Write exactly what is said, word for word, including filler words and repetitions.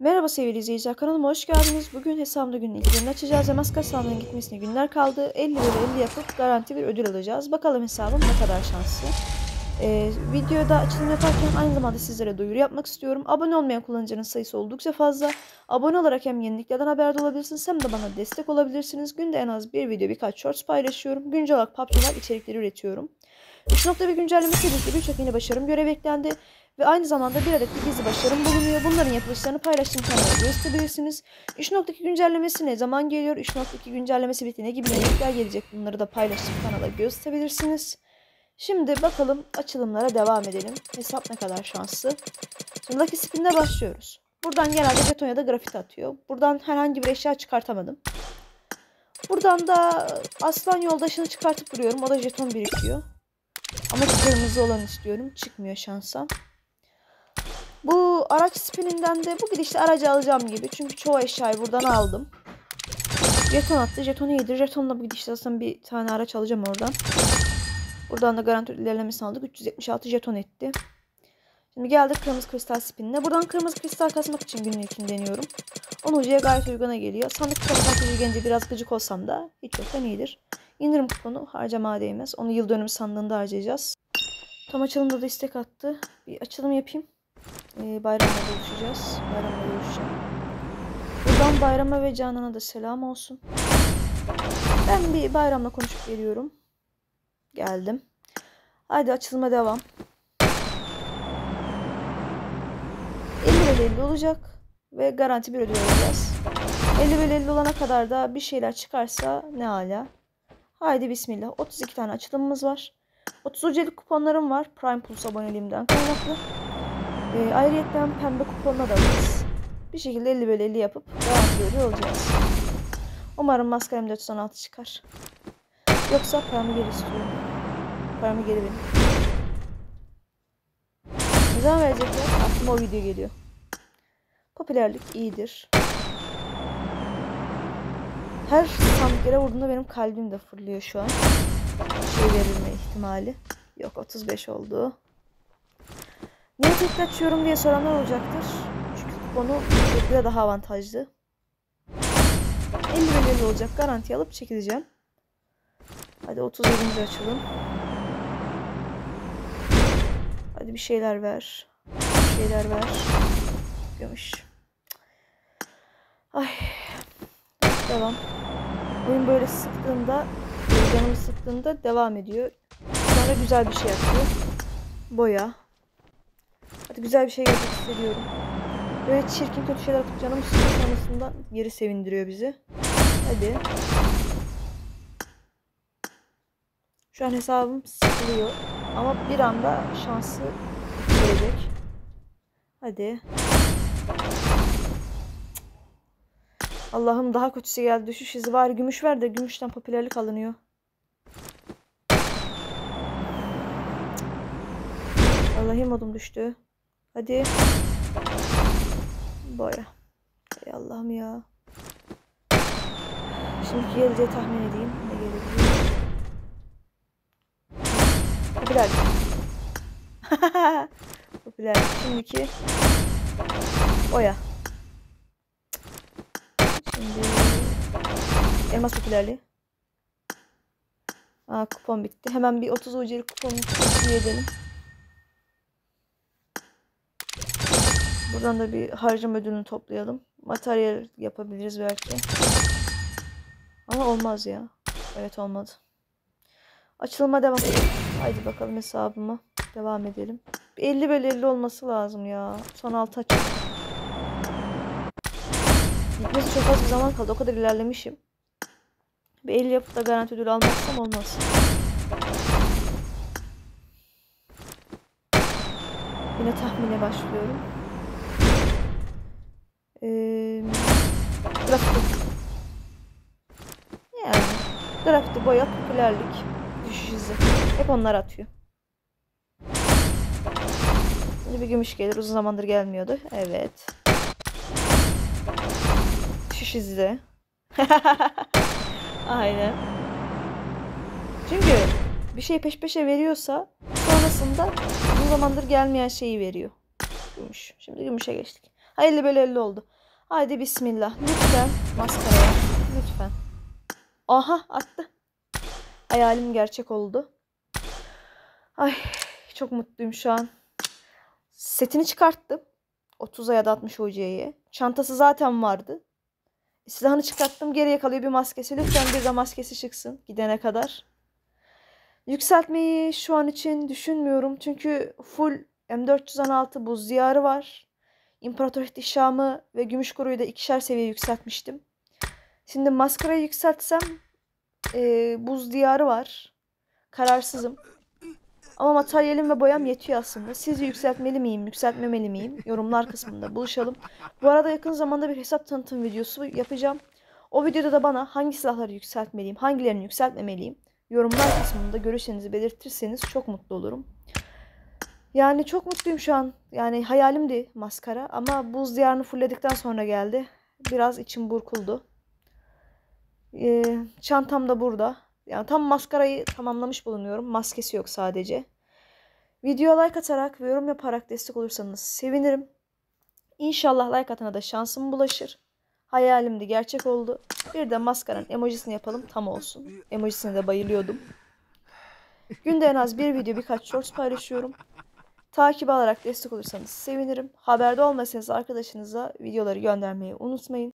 Merhaba sevgili izleyiciler, kanalıma hoş geldiniz. Bugün hesabımda günün ilklerini açacağız ve maske hesabının gitmesine günler kaldı. elli bölü elli yapıp garanti bir ödül alacağız. Bakalım hesabım ne kadar şanslı. Ee, videoda açılım yaparken aynı zamanda sizlere duyuru yapmak istiyorum. Abone olmayan kullanıcının sayısı oldukça fazla. Abone olarak hem yeniliklerden haberdar olabilirsiniz hem de bana destek olabilirsiniz. Günde en az bir video, birkaç shorts paylaşıyorum. Güncel olarak P U B G Mobile içerikleri üretiyorum. üç nokta bir güncellemesiyle birlikte birçok yeni başarım görev eklendi. Ve aynı zamanda bir adet de gizli başarım bulunuyor. Bunların yapılışlarını paylaştığım kanalda gösterebilirsiniz. üç nokta iki güncellemesi ne zaman geliyor? üç nokta iki güncellemesi bitti, ne gibi yenilikler gelecek? Bunları da paylaştığım kanalda gösterebilirsiniz. Şimdi bakalım, açılımlara devam edelim. Hesap ne kadar şanslı. Şimdi Lucky Spin'le başlıyoruz. Buradan genelde jeton ya da grafiti atıyor. Buradan herhangi bir eşya çıkartamadım. Buradan da aslan yoldaşını çıkartıp duruyorum. O da jeton birikiyor. Ama kırmızı olan istiyorum. Çıkmıyor şansa. Bu araç spininden de bu gidişle aracı alacağım gibi. Çünkü çoğu eşyayı buradan aldım. Jeton attı. Jeton iyidir. Jetonla bu gidişle aslında bir tane araç alacağım oradan. Buradan da garanti ilerlemesini aldık. üç yüz yetmiş altı jeton etti. Şimdi geldik kırmızı kristal spinine. Buradan kırmızı kristal kasmak için günün ilkini deniyorum. on ucuya gayet uyguna geliyor. Sandık kuponu gelince biraz gıcık olsam da hiç yoktan iyidir. İndirim kuponu harcamaya değmez. Onu yıl dönümü sandığında harcayacağız. Tam açılımda da istek attı. Bir açılım yapayım. Ee, bayramla buluşacağız. Bayramla buluşacağım. Buradan Bayram'a ve Canan'a da selam olsun. Ben bir Bayram'la konuşup geliyorum. Geldim. Haydi açılıma devam. elli bölü elli olacak. Ve garanti bir ödül alacağız. elli bölü elli olana kadar da bir şeyler çıkarsa ne hala. Haydi bismillah. otuz iki tane açılımımız var. otuz ucelik kuponlarım var. Prime Plus aboneliğimden kaynaklı. E, ayrıyetten pembe kuponla da alırız. Bir şekilde elli bölü elli yapıp garanti ödül alacağız. Umarım maske M dört yüz on altı çıkar. Yoksa paramı geri istiyorum. Paramı geri verin. Ne zaman verecekler? Aklıma o video geliyor. Popülerlik iyidir. Her sandıklara vurduğumda benim kalbim de fırlıyor şu an. Şey verilme ihtimali. Yok, otuz beş oldu. Niye tekrar açıyorum diye soranlar olacaktır. Çünkü kuponu bir daha avantajlı. elli bölü elli olacak. Garanti alıp çekileceğim. Hadi otuz yedinci açalım. Hadi bir şeyler ver. Bir şeyler ver. Gümüş. Ay. Devam. Oyun böyle sıktığında, canımı sıktığında devam ediyor. Sonra güzel bir şey yapıyor. Boya. Hadi güzel bir şey gelecek hissediyorum. Böyle çirkin kötü şeyler atıp canımı sıkıyor, sonrasında geri sevindiriyor bizi. Hadi. Şu an hesabım sıkılıyor. Ama bir anda şansı gelecek. Hadi. Allah'ım, daha kötüsü geldi. Düşüş izi var. Gümüş ver de gümüşten popülerlik alınıyor. Vallahi modum düştü. Hadi. Boya. Ey Allah'ım ya. Şimdiki geleceği tahmin edeyim. Ne gelebilir? Popülerlik. Popülerlik. Şimdiki boya. Şimdi elmas popülerliği. Aa, kupon bitti. Hemen bir otuz ucuya kupon edelim. Buradan da bir harcama ödülünü toplayalım. Materyal yapabiliriz belki. Ama olmaz ya. Evet, olmadı. Açılıma devam. Haydi bakalım hesabıma. Devam edelim. elli bölü elli olması lazım ya. Son altı açalım. Gitmesi çok az bir zaman kaldı. O kadar ilerlemişim. Bir elli yapıp da garanti ödül almazsam olmaz. Yine tahmine başlıyorum. Ee, grafiti. Yani grafiti, boya, popülerlik, düşüş izi. Hep onlar atıyor. Şimdi bir gümüş gelir. Uzun zamandır gelmiyordu. Evet. Düşüş izi de. Aynen. Çünkü bir şey peş peşe veriyorsa sonrasında uzun zamandır gelmeyen şeyi veriyor. Gümüş. Şimdi gümüşe geçtik. Ha, elli bölü elli oldu. Haydi bismillah. Lütfen maskaraya. Lütfen. Aha attı. Hayalim gerçek oldu. Ay çok mutluyum şu an. Setini çıkarttım. otuza ya da altmış U C'ye. Çantası zaten vardı. Silahını çıkarttım. Geriye kalıyor bir maskesi. Lütfen bir de maskesi çıksın gidene kadar. Yükseltmeyi şu an için düşünmüyorum. Çünkü full M dört yüz on altı buz diyarı var. İmparator ihtişamı ve gümüş koruyu da ikişer seviye yükseltmiştim. Şimdi maskarayı yükseltsem e, buz diyarı var. Kararsızım. Ama materyalim ve boyam yetiyor aslında. Sizce yükseltmeli miyim, yükseltmemeli miyim? Yorumlar kısmında buluşalım. Bu arada yakın zamanda bir hesap tanıtım videosu yapacağım. O videoda da bana hangi silahları yükseltmeliyim, hangilerini yükseltmemeliyim? Yorumlar kısmında görüşlerinizi belirtirseniz çok mutlu olurum. Yani çok mutluyum şu an. Yani hayalimdi maskara ama buz diyarını fullledikten sonra geldi. Biraz içim burkuldu. Ee, çantam da burada. Yani tam maskarayı tamamlamış bulunuyorum. Maskesi yok sadece. Videoya like atarak ve yorum yaparak destek olursanız sevinirim. İnşallah like atana da şansım bulaşır. Hayalimdi gerçek oldu. Bir de maskaranın emojisini yapalım tam olsun. Emojisine de bayılıyordum. Günde en az bir video birkaç shorts paylaşıyorum. Takip alarak destek olursanız sevinirim. Haberde olmasanız arkadaşınıza videoları göndermeyi unutmayın.